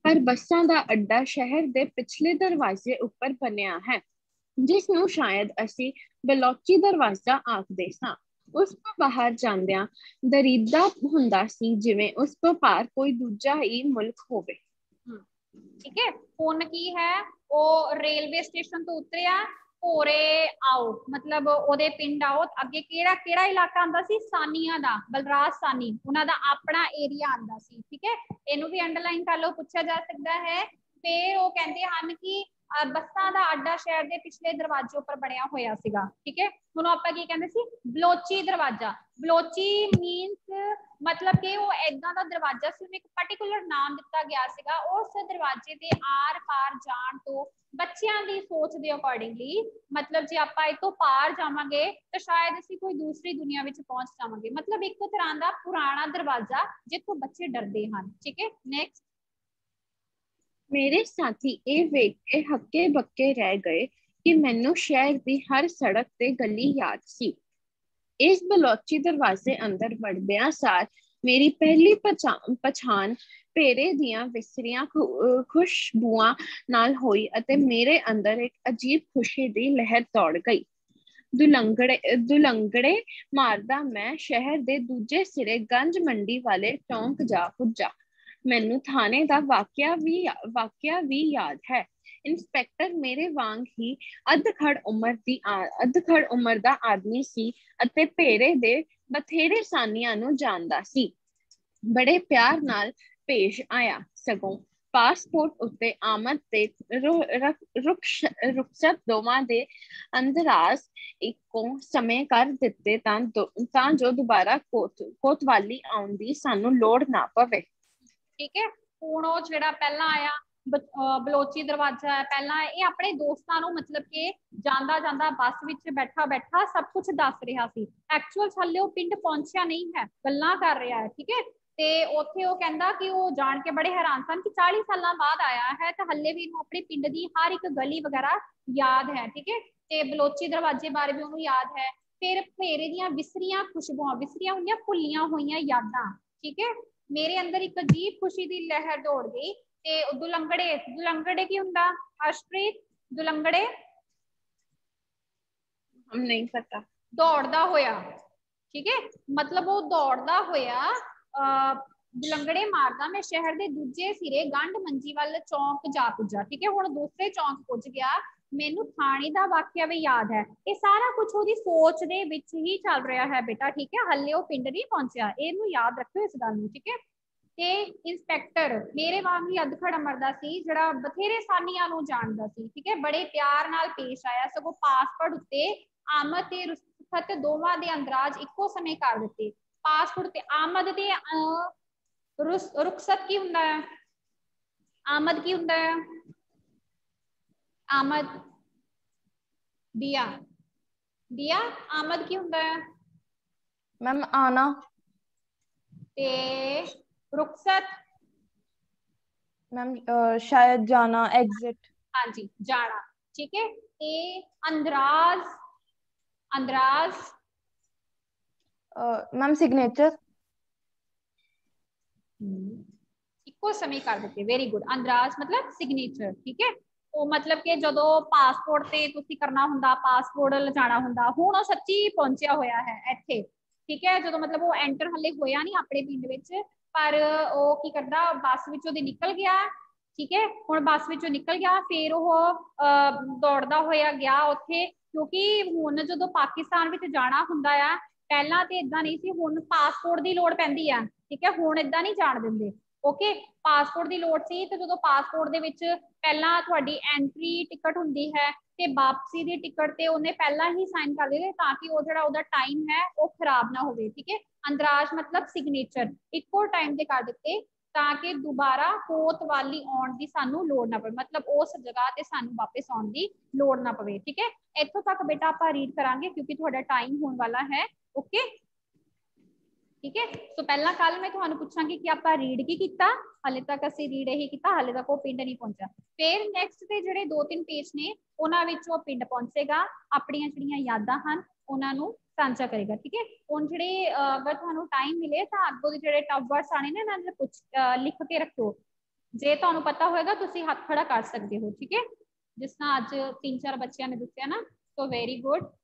ਪਰ ਬੱਸਾਂ ਦਾ ਅੱਡਾ ਸ਼ਹਿਰ ਦੇ ਪਿਛਲੇ ਦਰਵਾਜ਼ੇ ਉੱਪਰ ਬਣਿਆ ਹੈ, ਜਿਸ ਨੂੰ ਸ਼ਾਇਦ ਅਸੀਂ ਬਲੋਚੀ ਦਰਵਾਜ਼ਾ ਆਖਦੇ ਸਾਂ। ਉਸ ਤੋਂ ਬਾਹਰ ਜਾਂਦਿਆਂ ਦਰੀਦਾ ਹੁੰਦਾ ਸੀ, ਜਿਵੇਂ ਉਸ ਤੋਂ ਪਾਰ ਕੋਈ ਦੂਜਾ ਹੀ ਮੁਲਕ ਹੋਵੇ। ठीक है, हुण की है वो रेलवे स्टेशन तो उतरिया, भोरे आओ मतलब ओदे पिंड आओ, अगे केड़ा केड़ा इलाका आंदा सी, सानिया दा, बलराज सानी, उन्हां दा अपना एरिया आंदा सी। ठीक है, इनू भी अंडरलाइन कर लो, पूछा जा सकता है। फिर वो कहते हैं कि बसां दा अड्डा शहर दे पिछले दरवाजे उपर बनया होया सीगा। ठीक है, हुण आपां की कहंदे सी, बलोची दरवाजा। बलोची मीनस मतलब कि वो इदां दा दरवाजा सी, उन्हें एक पर्टिकुलर नाम दिता गया सीगा। उस दरवाजे दे आर पार जाण तो बच्चियां दी सोच दे अकॉर्डिंगली मतलब जे आपां इतों पार जावांगे तो शायद असीं कोई दूसरी दुनिया विच पहुंच जावांगे, मतलब एक तरह दा पुराना दरवाजा जिथों बच्चे डरदे हन। ठीक है, नेक्स्ट। मेरे साथी ये वेख के हक्के बक्के रह गए कि मैनू शहर की हर सड़क ते गली याद सी। इस बलोची दरवाजे अंदर वड़दियां सार मेरी पहली पछाण पेरे दियां विसरियां खुशबुआं नाल होई अते मेरे अंदर एक अजीब खुशी दी लहर दौड़ गई। दुलंगड़े मारदा मैं शहर दे दूजे सिरे गंज मंडी वाले चौंक जा पुज्जा। मैनू थाने दा वाकिया भी याद है। इंस्पेक्टर मेरे वांग ही अधखड़ उम्र दा आदमी सी अते भेरे दे बथेरे सानियां नू जानदा सी। बड़े प्यार नाल पेश आया, सगों पासपोर्ट उत्ते आमद ते रुखसत दोवां दे अंदराज इक्को समय कर दिते तां जो दोबारा कोतवाली आउण दी सानू लोड़ ना पवे। ठीक है, हुण वो जिहड़ा पहला आया बलोची दरवाजा है, पहला ये अपने दोस्तां नू मतलब कि जांदा जांदा बस विच बैठा बैठा सब कुछ दस रहा सी। एक्चुअल हल्ले वो पिंड पहुंचिया नहीं है, गल्लां कर रहा है। ठीक है, ते उत्थे वो कहंदा कि वो जान के बड़े हैरान सन कि 40 साल बाद आया है तो हल्ले भी इन्हू अपने पिंड दी हर एक गली वगैरह याद है। ठीक है, ते बलोची दरवाजे बारे भी उन्होंने याद है। फिर भेरे दियां विसरियां खुशबुआं, विसरियां हुंदियां भुल्लियां होईयां यादां। ठीक है, मेरे अंदर एक अजीब खुशी दी लहर दौड़ गई। ते दुलंगड़े, दुलंगड़े की हुंदा अर्शप्रीत? दुलंगड़े हम नहीं पता। दौड़दा होया। ठीक है, मतलब वो दौड़दा होया दुलंगड़े मारदा मैं शहर दे दूजे सिरे गंढ मंजी वाल चौंक जा पुज्जा। ठीक है, हुण दूसरे चौंक पुज गया, मैनू थाने दा वाकिया भी याद है। ये सारा कुछ ओदी सोच दे विच ही चल रहा है बेटा। ठीक है, हल्ले वो पिंड नहीं पहुंचिया, इहनू याद रखियो इस गल नू। ठीक है, ते इंस्पैक्टर मेरे वांग ही अधखड़ अमरदा सी, जिहड़ा बथेरे सानियां नू जानदा सी। ठीक है, बड़े प्यार नाल पेश आया, सगों पासपोर्ट उत्ते आमद ते रुखसत दोवां दे अंदराज इक्को समय कर दिते। पासपोर्ट ते आमद ते रुखसत की हुंदा है? आमद की हुंदा है? आमद दिया दिया आमद की हुंदा है? मैम आना। ते रुखसत? मैम शायद जाना, एग्जिट। हाँ जी, जाना। ठीक है, ते अंदराज? अंदराज मैम सिग्नेचर। इको समय कर देते, वेरी गुड। अंदराज मतलब सिग्नेचर। ठीक है, वो मतलब कि जदों पासपोर्ट ते तुसी करना हुंदा, पासपोर्ट लजाना हुंदा, हुण वो सच्ची पहुंचिया होया है इत्थे। ठीक है, जदों मतलब वो एंटर हले होया नहीं अपने पिंड विच, पर वो की करदा बस विचों दी निकल गया। ठीक है, हुण बस विचों निकल गया, फिर वो दौड़दा होया गया उत्थे, क्योंकि हुण जदों पाकिस्तान विच जाना हुंदा आ, पहला ते इदां नहीं सी, हुण पासपोर्ट दी लोड़ पैंदी आ। ठीक है, हुण इदां नहीं जाण दिंदे। ओके, पासपोर्ट की लोड़ सी, तो जो पासपोर्ट दे विच पहला तुहाडी एंट्री टिकट हुंदी है ते वापसी दी टिकट ते उन्हें पहला ही साइन कर दिंदे, ताकि वो जिहड़ा उहदा टाइम है वो खराब ना होवे। ठीक है, अंदराज मतलब सिग्नेचर इक्को टाइम ते कर दिते, ताकि दोबारा कोतवाली आउण दी सानू लोड़ ना पवे, मतलब उस जगह ते सानू वापस आउण दी लोड़ ना पवे। ठीक है, इत्थों तक बेटा आपां रीड करांगे क्योंकि तुहाडा टाइम होने वाला है। ओके, ठीक है, तो पहला कल मैं तुहानू पूछांगी कि आप रीड की कीता, हाले तक असीं रीड यही कीता, हाले तक वो पिंड नहीं पहुंचा। फिर नैक्सट ते जिहड़े 2-3 पेज ने उन्हां विच वो पिंड पहुंचेगा, अपणियां जिहड़ियां यादां हन उन्हां नू साझा करेगा। ठीक है, हुण जिहड़े अगर तुहानू टाइम मिले तां अग्गों दे जिहड़े टफ वर्ड्स आने ने इन्हां नू लिख के रखियो। ਜੇ ਤੁਹਾਨੂੰ ਪਤਾ ਹੋਏਗਾ ਤੁਸੀਂ ਹੱਥ ਖੜਾ ਕਰ ਸਕਦੇ ਹੋ, ਠੀਕ ਹੈ, ਜਿਸ ਤਰ੍ਹਾਂ ਅੱਜ 3-4 ਬੱਚਿਆਂ ਨੇ ਦੱਸਿਆ ਨਾ, ਸੋ ਵੈਰੀ ਗੁੱਡ।